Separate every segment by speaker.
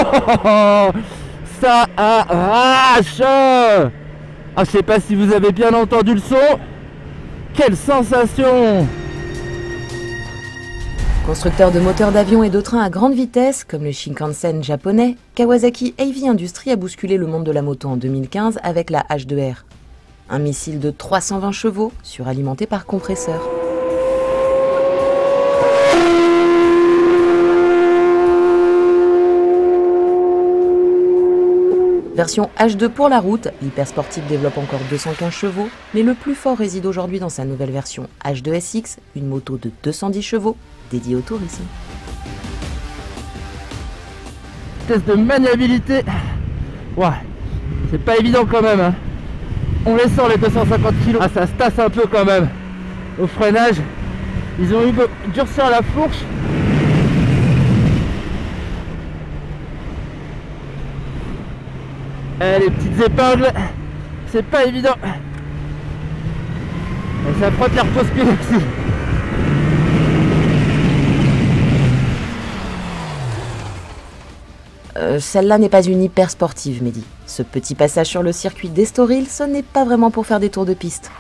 Speaker 1: Ça arrache. Ah, je sais pas si vous avez bien entendu le son. Quelle sensation!
Speaker 2: Constructeur de moteurs d'avion et de trains à grande vitesse, comme le Shinkansen japonais, Kawasaki Heavy Industries a bousculé le monde de la moto en 2015 avec la H2R. Un missile de 320 chevaux, suralimenté par compresseur. Version H2 pour la route, l'hypersportive développe encore 215 chevaux, mais le plus fort réside aujourd'hui dans sa nouvelle version H2SX, une moto de 210 chevaux, dédiée au tourisme.
Speaker 1: Test de maniabilité. Ouais, c'est pas évident quand même, hein. On les sent les 250 kg. Ah, ça se tasse un peu quand même. Au freinage, ils ont eu beau durcir la fourche. Les petites épingles, c'est pas évident. Et ça frotte les repose-pieds aussi.
Speaker 2: Celle-là n'est pas une hyper sportive, Mehdi. Ce petit passage sur le circuit d'Estoril, ce n'est pas vraiment pour faire des tours de piste.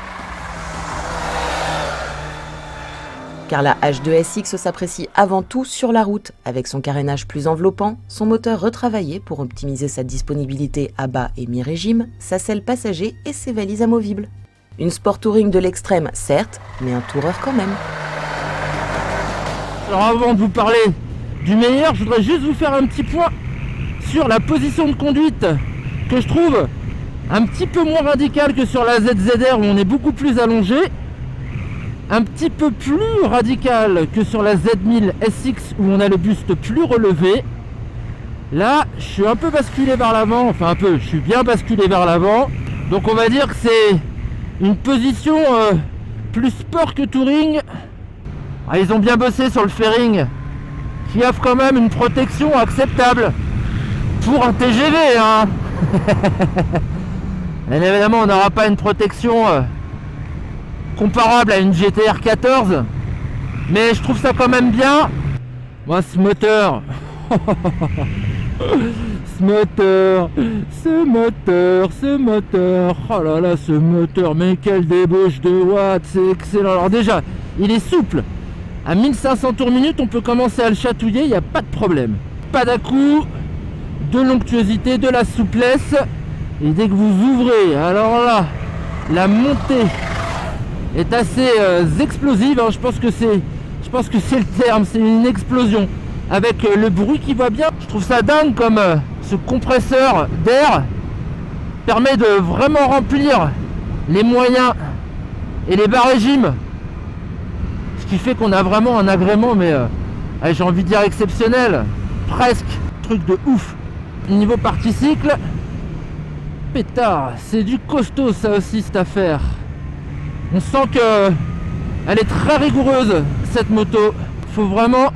Speaker 2: Car la H2SX s'apprécie avant tout sur la route, avec son carénage plus enveloppant, son moteur retravaillé pour optimiser sa disponibilité à bas et mi-régime, sa selle passager et ses valises amovibles. Une sport touring de l'extrême, certes, mais un toureur quand même.
Speaker 1: Alors avant de vous parler du meilleur, je voudrais juste vous faire un petit point sur la position de conduite que je trouve un petit peu moins radicale que sur la ZZR où on est beaucoup plus allongé. Un petit peu plus radical que sur la Z1000 SX où on a le buste plus relevé. Là, je suis un peu basculé vers l'avant, enfin un peu, je suis bien basculé vers l'avant. Donc on va dire que c'est une position plus sport que touring. Ah, ils ont bien bossé sur le fairing qui offre quand même une protection acceptable pour un TGV, hein. Bien évidemment, on n'aura pas une protection comparable à une GTR 14, mais je trouve ça quand même bien. Moi, ce moteur, ce moteur, oh là là, ce moteur, mais quelle débauche de watts, c'est excellent. Alors déjà, il est souple. À 1500 tours minute, on peut commencer à le chatouiller, il n'y a pas de problème. Pas d'à-coups, de l'onctuosité, de la souplesse. Et dès que vous ouvrez, alors là, la montée est assez explosive, hein. Je pense que c'est le terme, c'est une explosion. Avec le bruit qui va bien, je trouve ça dingue comme ce compresseur d'air permet de vraiment remplir les moyens et les bas régimes. Ce qui fait qu'on a vraiment un agrément, mais j'ai envie de dire exceptionnel, presque, truc de ouf. Niveau partie cycle, pétard, c'est du costaud ça aussi cette affaire. On sent que elle est très rigoureuse cette moto. Faut vraiment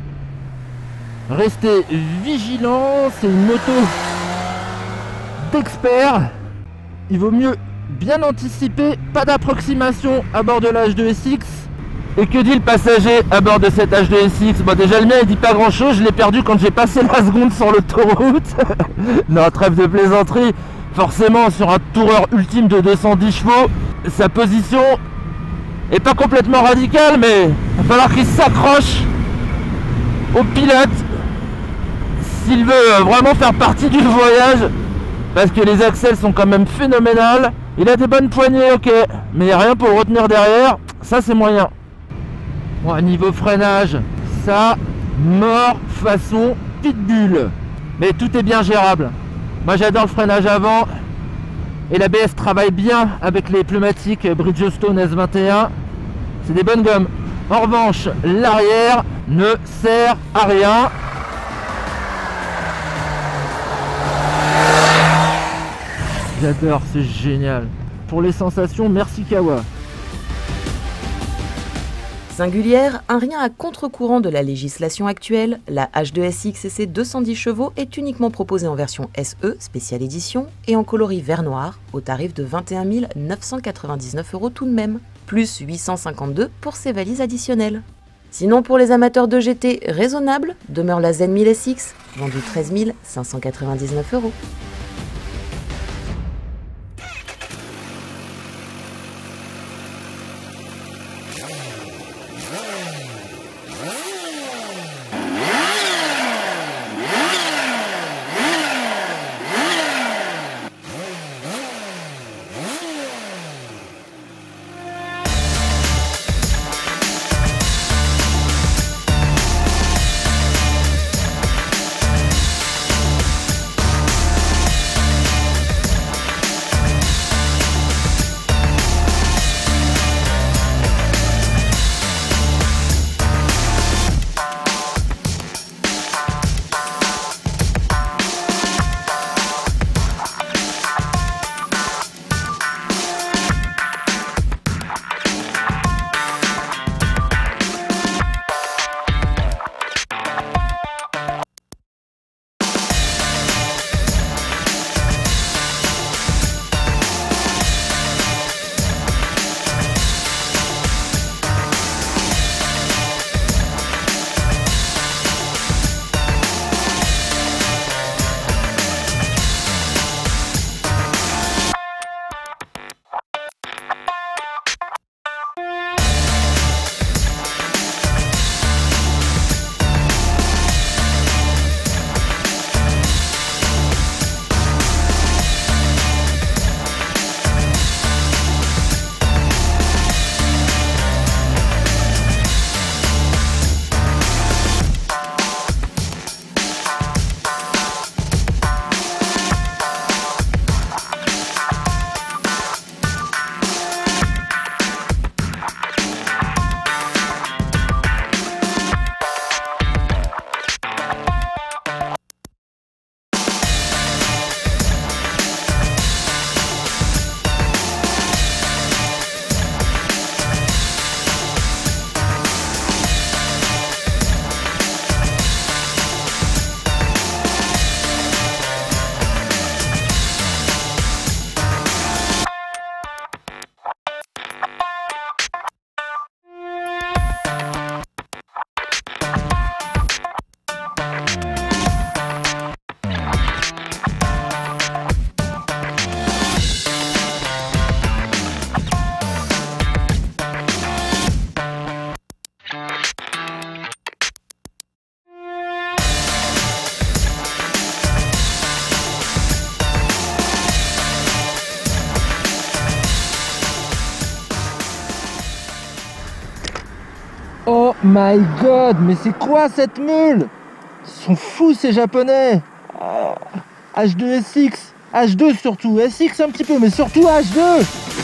Speaker 1: rester vigilant. C'est une moto d'expert. Il vaut mieux bien anticiper. Pas d'approximation à bord de la H2SX. Et que dit le passager à bord de cette H2SX? Bon, déjà le mien il dit pas grand chose. Je l'ai perdu quand j'ai passé la seconde sur l'autoroute. Non, trêve de plaisanterie. Forcément sur un toureur ultime de 210 chevaux, sa position est pas complètement radicale, mais il va falloir qu'il s'accroche au pilote s'il veut vraiment faire partie du voyage, parce que les axles sont quand même phénoménales. Il a des bonnes poignées, ok, mais il n'y a rien pour le retenir derrière, ça c'est moyen. Bon, niveau freinage, ça mord façon pitbull, mais tout est bien gérable. Moi j'adore le freinage avant et l'ABS travaille bien avec les pneumatiques Bridgestone S21. C'est des bonnes gommes. En revanche, l'arrière ne sert à rien. J'adore, c'est génial. Pour les sensations, merci Kawa.
Speaker 2: Singulière, un rien à contre-courant de la législation actuelle, la H2SX et ses 210 chevaux est uniquement proposée en version SE, spéciale édition, et en coloris vert noir, au tarif de 21 999 € tout de même, plus 852 pour ses valises additionnelles. Sinon, pour les amateurs de GT raisonnables, demeure la Zen 1000 SX, vendue 13 599 €.
Speaker 1: Oh my god, mais c'est quoi cette mule? Ils sont fous ces japonais. H2 SX, H2 surtout, SX un petit peu, mais surtout H2.